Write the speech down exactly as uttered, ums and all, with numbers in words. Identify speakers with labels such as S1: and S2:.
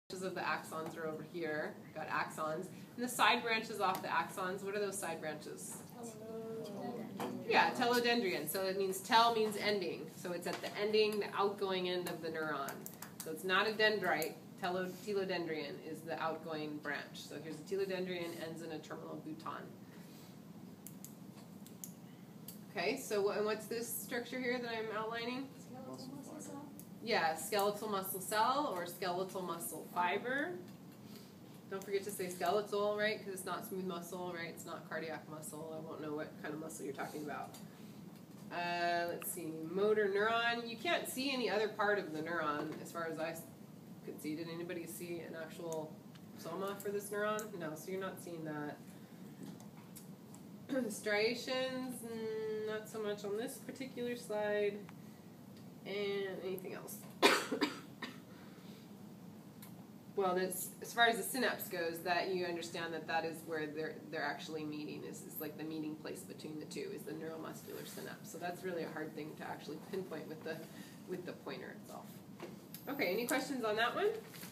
S1: of the axons are over here. Got axons. And the side branches off the axons, what are those side branches? Yeah, telodendrion. So it means tel means ending. So it's at the ending, the outgoing end of the neuron. So it's not a dendrite. Telo, telodendrion is the outgoing branch. So here's a telodendrion, ends in a terminal buton. Okay, so and what's this structure here that I'm outlining?
S2: Skeletal muscle cell.
S1: Yeah, skeletal muscle cell or skeletal muscle fiber. Don't forget to say skeletal, right? Because it's not smooth muscle, right? It's not cardiac muscle. I won't know what kind of muscle you're talking about. Uh, let's see, motor neuron. You can't see any other part of the neuron as far as I could see. Did anybody see an actual soma for this neuron? No, so you're not seeing that. Striations, mm, not so much on this particular slide. And anything else? Well, that's, as far as the synapse goes, that you understand that that is where they're they're actually meeting. Is is like the meeting place between the two is the neuromuscular synapse. So that's really a hard thing to actually pinpoint with the with the pointer itself. Okay, any questions on that one?